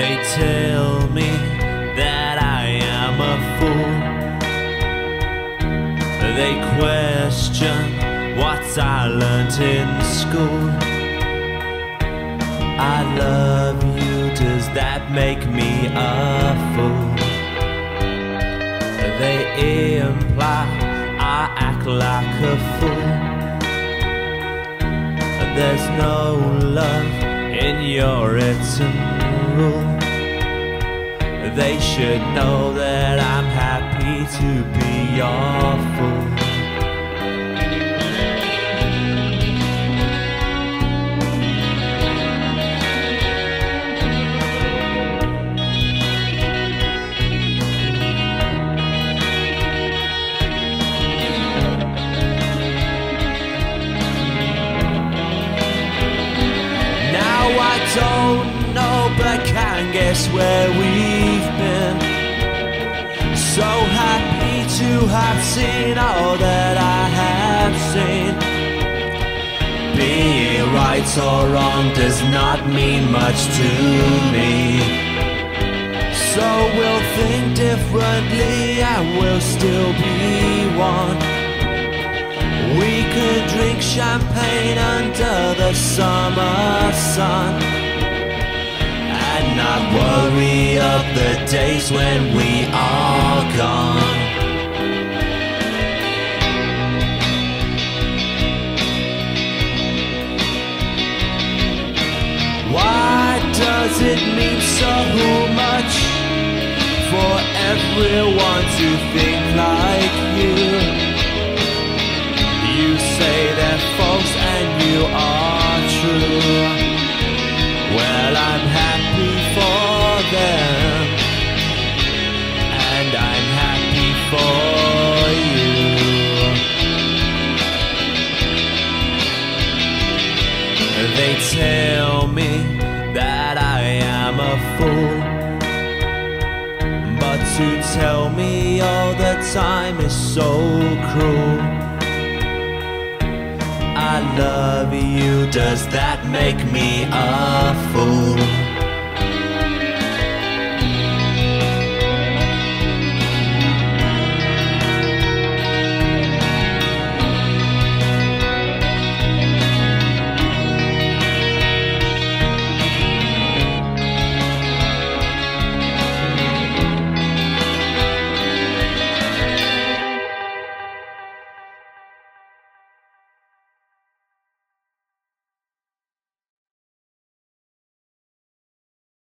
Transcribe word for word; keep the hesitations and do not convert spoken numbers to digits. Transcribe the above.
They tell me that I am a fool. They question what I learned in school. I love you, does that make me a fool? They imply I act like a fool. There's no love in your written rule. They should know that I'm happy to be your fool. I don't know, but can guess where we've been. So happy to have seen all that I have seen. Being right or wrong does not mean much to me. So we'll think differently and we'll still be one. We could drink champagne under the summer sun and not worry of the days when we are gone. Why does it mean so much for everyone to think like you? You say they're false and you are true. Well, I'm happy for them, and I'm happy for you. They tell me that I am a fool, but to tell me all the time is so cruel. I love you, does that make me a fool?